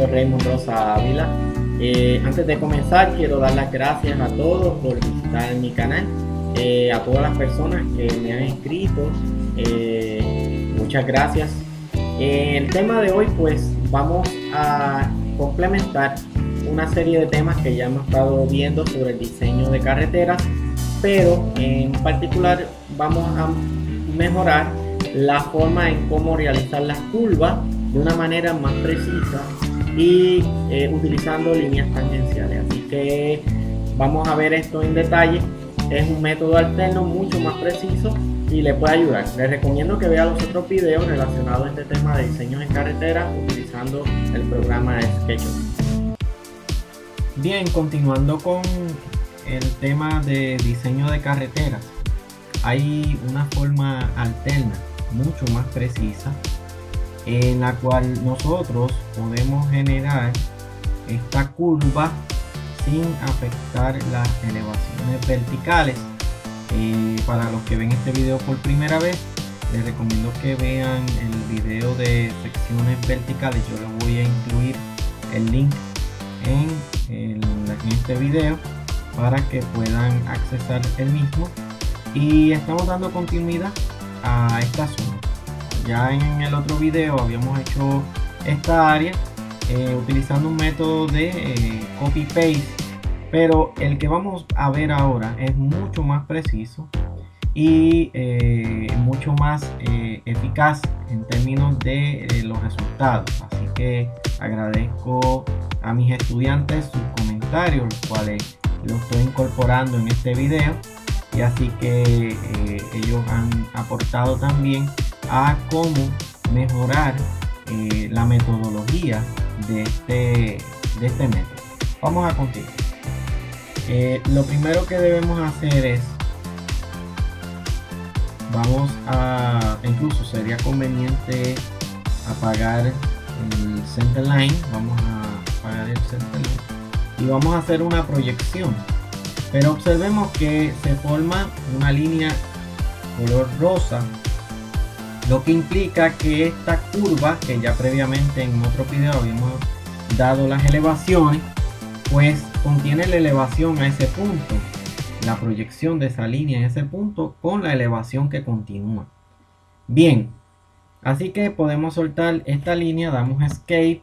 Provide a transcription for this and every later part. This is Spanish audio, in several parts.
Raymond Rosa Ávila. Antes de comenzar, quiero dar las gracias a todos por visitar mi canal, a todas las personas que me han escrito. Muchas gracias. El tema de hoy, pues vamos a complementar una serie de temas que ya hemos estado viendo sobre el diseño de carreteras, pero en particular vamos a mejorar la forma en cómo realizar las curvas de una manera más precisa y utilizando líneas tangenciales. Así que vamos a ver esto en detalle. Es un método alterno mucho más preciso y le puede ayudar. Les recomiendo que vea los otros videos relacionados a este tema de diseño en carretera utilizando el programa SketchUp. Bien, continuando con el tema de diseño de carreteras, hay una forma alterna mucho más precisa en la cual nosotros podemos generar esta curva sin afectar las elevaciones verticales. Para los que ven este video por primera vez, les recomiendo que vean el video de secciones verticales. Yo les voy a incluir el link en este video para que puedan accesar el mismo. Y estamos dando continuidad a esta zona. Ya en el otro video habíamos hecho esta área utilizando un método de copy paste, pero el que vamos a ver ahora es mucho más preciso y mucho más eficaz en términos de los resultados. Así que agradezco a mis estudiantes sus comentarios, los cuales los estoy incorporando en este video, y así que ellos han aportado también a cómo mejorar la metodología de este método. Vamos a continuar. Lo primero que debemos hacer es, incluso sería conveniente apagar el centerline. Vamos a apagar el centerline y vamos a hacer una proyección, pero observemos que se forma una línea color rosa, lo que implica que esta curva, que ya previamente en otro video habíamos dado las elevaciones, pues contiene la elevación a ese punto, la proyección de esa línea en ese punto con la elevación que continúa. Bien, así que podemos soltar esta línea, damos escape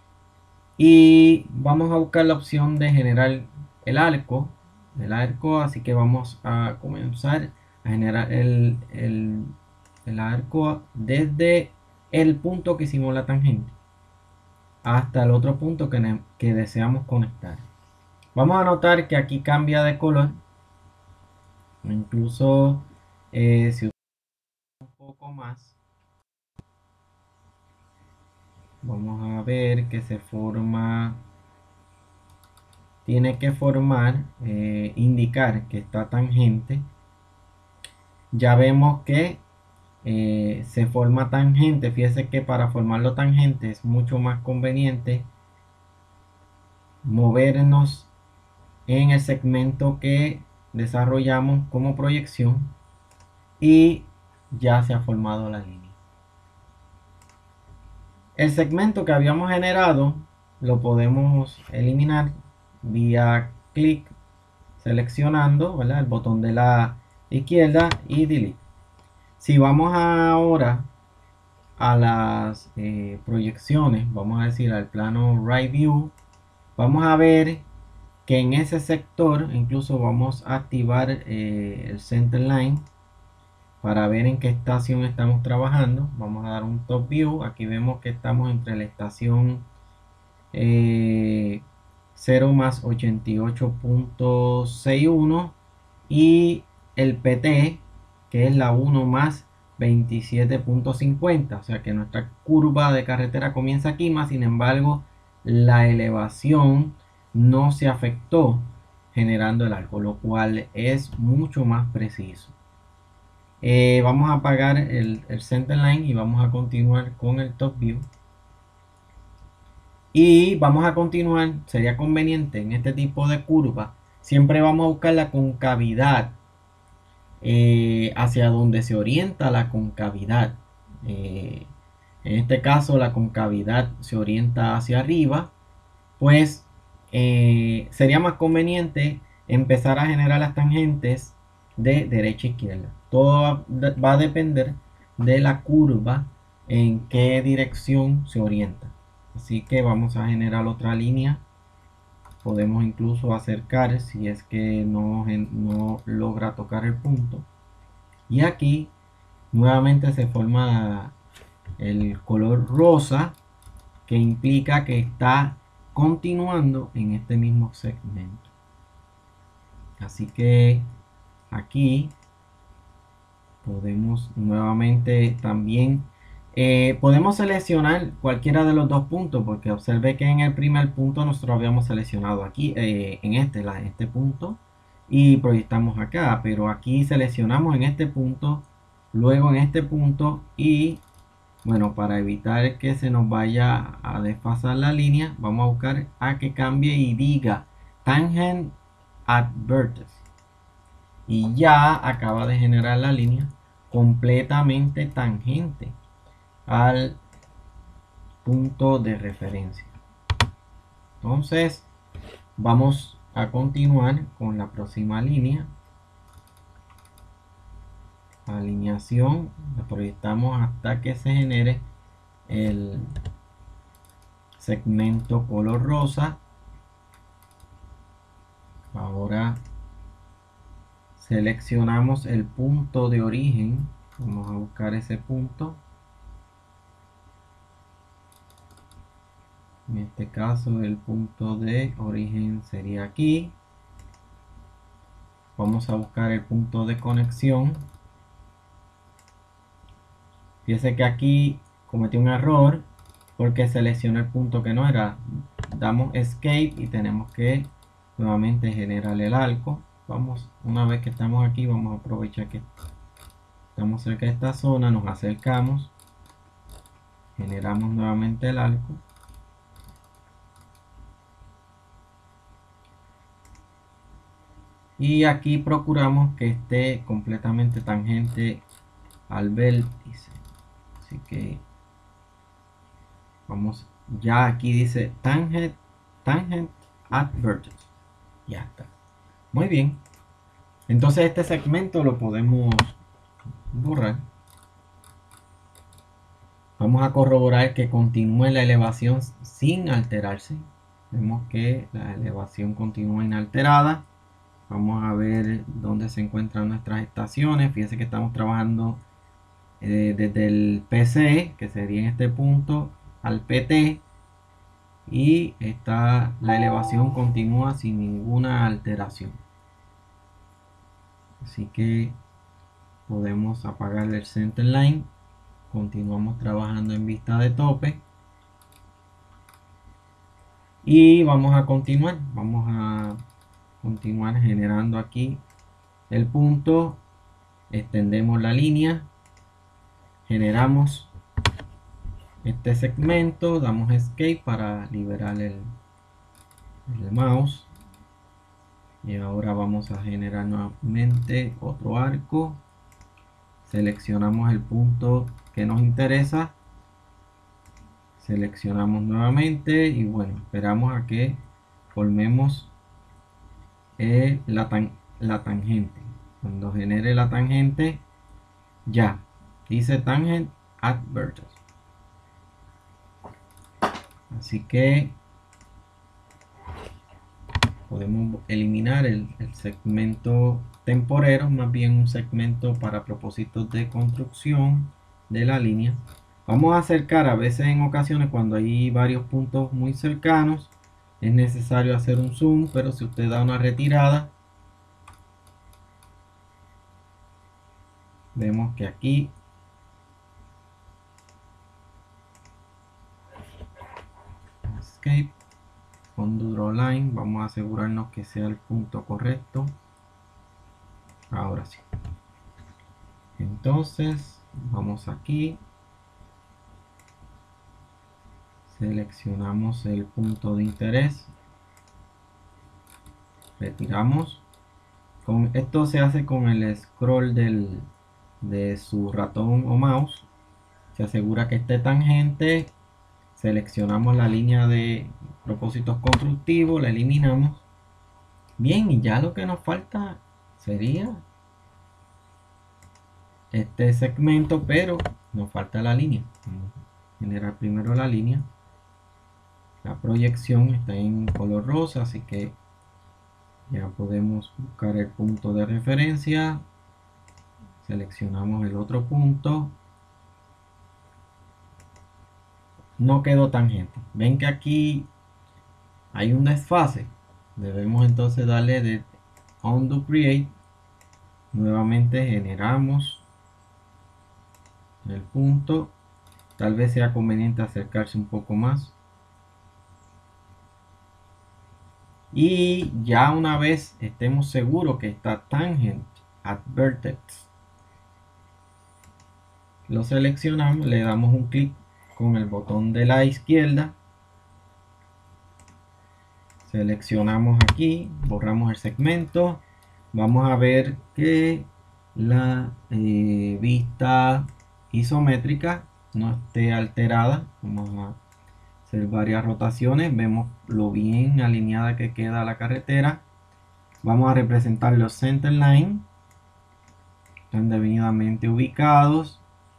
y vamos a buscar la opción de generar el arco. Así que vamos a comenzar a generar el arco desde el punto que hicimos la tangente hasta el otro punto que deseamos conectar. Vamos a notar que aquí cambia de color, incluso si usamos un poco más, vamos a ver que se forma, tiene que formar, indicar que está tangente. Ya vemos que se forma tangente. Fíjese que para formarlo tangente es mucho más conveniente movernos en el segmento que desarrollamos como proyección, y ya se ha formado la línea. El segmento que habíamos generado lo podemos eliminar vía clic seleccionando, ¿verdad?, el botón de la izquierda y delete. Si vamos ahora a las proyecciones, vamos a decir al plano right view, vamos a ver que en ese sector incluso vamos a activar el centerline para ver en qué estación estamos trabajando. Vamos a dar un top view. Aquí vemos que estamos entre la estación 0 más 88.61 y el PT, que es la 1 más 27.50. O sea que nuestra curva de carretera comienza aquí, más sin embargo la elevación no se afectó generando el arco, lo cual es mucho más preciso. Vamos a apagar el centerline y vamos a continuar con el top view. Y vamos a continuar, sería conveniente en este tipo de curva, siempre vamos a buscar la concavidad, hacia donde se orienta la concavidad. En este caso la concavidad se orienta hacia arriba, pues sería más conveniente empezar a generar las tangentes de derecha a izquierda. Todo va a depender de la curva en qué dirección se orienta. Así que vamos a generar otra línea. Podemos incluso acercar si es que no logra tocar el punto. Y aquí nuevamente se forma el color rosa, que implica que está continuando en este mismo segmento. Así que aquí podemos nuevamente también podemos seleccionar cualquiera de los dos puntos, porque observe que en el primer punto nosotros habíamos seleccionado aquí en este punto y proyectamos acá, pero aquí seleccionamos en este punto, luego en este punto, y bueno, para evitar que se nos vaya a desfasar la línea, vamos a buscar a que cambie y diga tangent at vertex. Y ya acaba de generar la línea completamente tangente al punto de referencia. Entonces, vamos a continuar con la próxima línea. Alineación, la proyectamos hasta que se genere el segmento color rosa. Ahora seleccionamos el punto de origen. Vamos a buscar ese punto. En este caso el punto de origen sería aquí. Vamos a buscar el punto de conexión. Fíjese que aquí cometí un error porque seleccioné el punto que no era. Damos escape y tenemos que nuevamente generar el arco. Vamos, una vez que estamos aquí, vamos a aprovechar que estamos cerca de esta zona, nos acercamos, generamos nuevamente el arco. Y aquí procuramos que esté completamente tangente al vértice. Así que vamos, ya aquí dice tangent at vertex. Ya está. Muy bien. Entonces este segmento lo podemos borrar. Vamos a corroborar que continúe la elevación sin alterarse. Vemos que la elevación continúa inalterada. Vamos a ver dónde se encuentran nuestras estaciones. Fíjense que estamos trabajando desde el PC, que sería en este punto, al PT. Y la elevación continúa sin ninguna alteración. Así que podemos apagar el center line. Continuamos trabajando en vista de tope. Y vamos a continuar. Vamos a continuar generando aquí el punto. Extendemos la línea. Generamos este segmento. Damos escape para liberar el mouse. Y ahora vamos a generar nuevamente otro arco. Seleccionamos el punto que nos interesa. Seleccionamos nuevamente y bueno, esperamos a que formemos la tangente. Cuando genere la tangente, ya dice tangent at vertex. Así que podemos eliminar el segmento temporero, más bien un segmento para propósitos de construcción de la línea. Vamos a acercar, a veces en ocasiones cuando hay varios puntos muy cercanos es necesario hacer un zoom, pero si usted da una retirada, vemos que aquí escape, undo draw line, vamos a asegurarnos que sea el punto correcto. Ahora sí. Entonces vamos aquí, seleccionamos el punto de interés, retiramos. Con esto se hace con el scroll de su ratón o mouse. Se asegura que esté tangente, seleccionamos la línea de propósitos constructivos, la eliminamos. Bien, y ya lo que nos falta sería este segmento, pero nos falta la línea. Vamos a generar primero la línea. La proyección está en color rosa, así que ya podemos buscar el punto de referencia. Seleccionamos el otro punto. No quedó tangente. Ven que aquí hay un desfase. Debemos entonces darle de Undo Create. Nuevamente generamos el punto. Tal vez sea conveniente acercarse un poco más. Y ya una vez estemos seguros que está tangent at vertex, lo seleccionamos, le damos un clic con el botón de la izquierda, seleccionamos aquí, borramos el segmento. Vamos a ver que la vista isométrica no esté alterada. Vamos a hacer varias rotaciones, vemos lo bien alineada que queda la carretera. Vamos a representar los center line, están debidamente ubicados.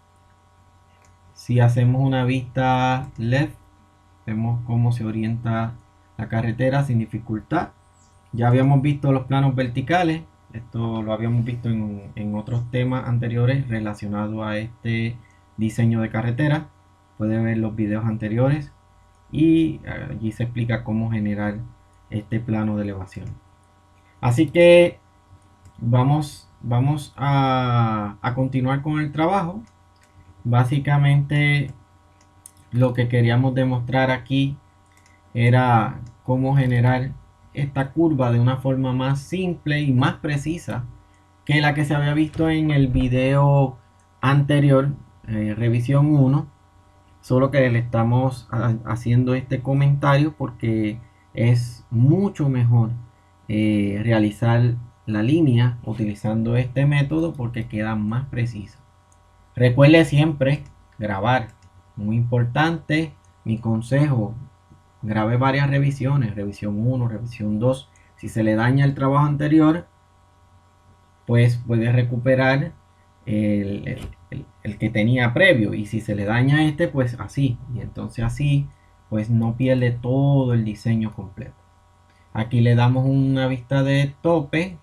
Si hacemos una vista left, vemos cómo se orienta la carretera sin dificultad. Ya habíamos visto los planos verticales, esto lo habíamos visto en otros temas anteriores relacionados a este diseño de carretera. Pueden ver los videos anteriores y allí se explica cómo generar este plano de elevación. Así que vamos a continuar con el trabajo. Básicamente lo que queríamos demostrar aquí era cómo generar esta curva de una forma más simple y más precisa que la que se había visto en el video anterior, revisión 1. Solo que le estamos haciendo este comentario porque es mucho mejor realizar la línea utilizando este método porque queda más precisa. Recuerde siempre grabar, muy importante. Mi consejo: grabe varias revisiones, revisión 1, revisión 2. Si se le daña el trabajo anterior, pues puede recuperar el que tenía previo, y si se le daña este, pues así, y entonces así pues no pierde todo el diseño completo. Aquí le damos una vista de tope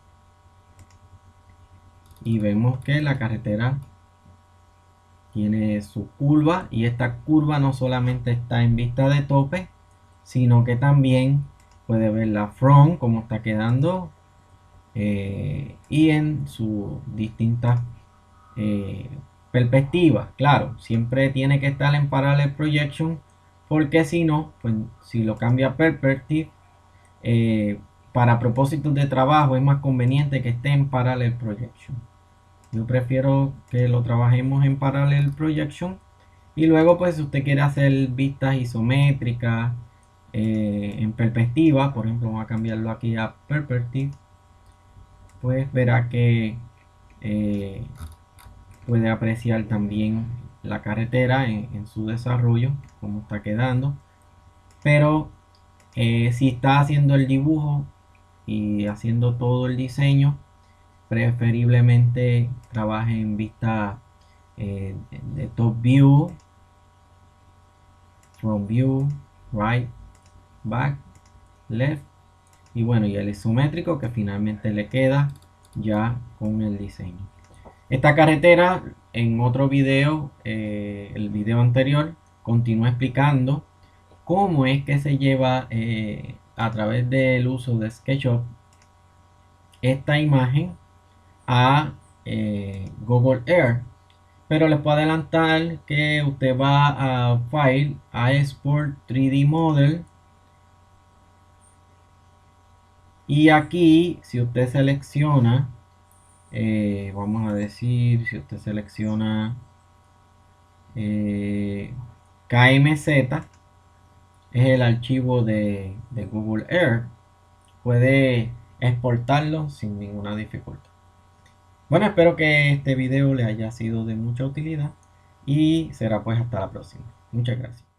y vemos que la carretera tiene su curva, y esta curva no solamente está en vista de tope, sino que también puede ver la front como está quedando y en sus distintas perspectivas. Claro, siempre tiene que estar en parallel projection, porque si no, pues si lo cambia a perspective, para propósitos de trabajo es más conveniente que esté en parallel projection. Yo prefiero que lo trabajemos en parallel projection, y luego pues si usted quiere hacer vistas isométricas en perspectiva, por ejemplo, vamos a cambiarlo aquí a perspective, pues verá que puede apreciar también la carretera en su desarrollo, cómo está quedando. Pero si está haciendo el dibujo y haciendo todo el diseño, preferiblemente trabaje en vista de top view, front view, right, back, left, y bueno, y el isométrico que finalmente le queda ya con el diseño. Esta carretera, en otro video, el video anterior, continúa explicando cómo es que se lleva a través del uso de SketchUp esta imagen a Google Earth. Pero les puedo adelantar que usted va a File, a Export 3D Model, y aquí si usted selecciona, vamos a decir, si usted selecciona KMZ, es el archivo de Google Earth, puede exportarlo sin ninguna dificultad. Bueno, espero que este video le haya sido de mucha utilidad y será pues hasta la próxima. Muchas gracias.